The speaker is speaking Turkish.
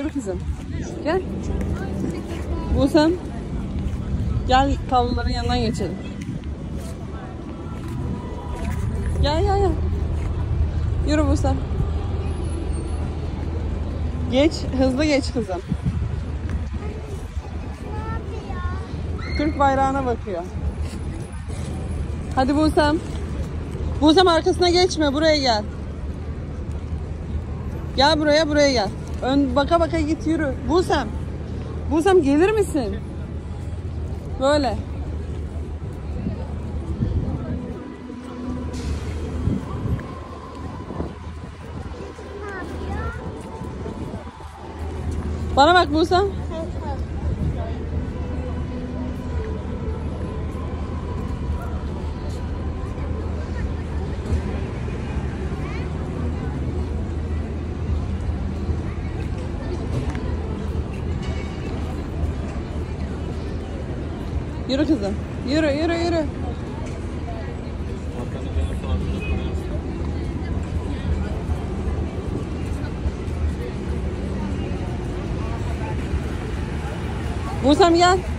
Yürü kızım. Gel. Busem. Gel tavlaların yanından geçelim. Gel. Yürü Busem. Geç. Hızlı geç kızım. Türk bayrağına bakıyor. Hadi Busem. Busem arkasına geçme. Buraya gel. Gel buraya gel. Baka baka git yürü. Busem. Busem gelir misin? Böyle. Bana bak Busem. Yürü kızım. Yürü. Busem gel.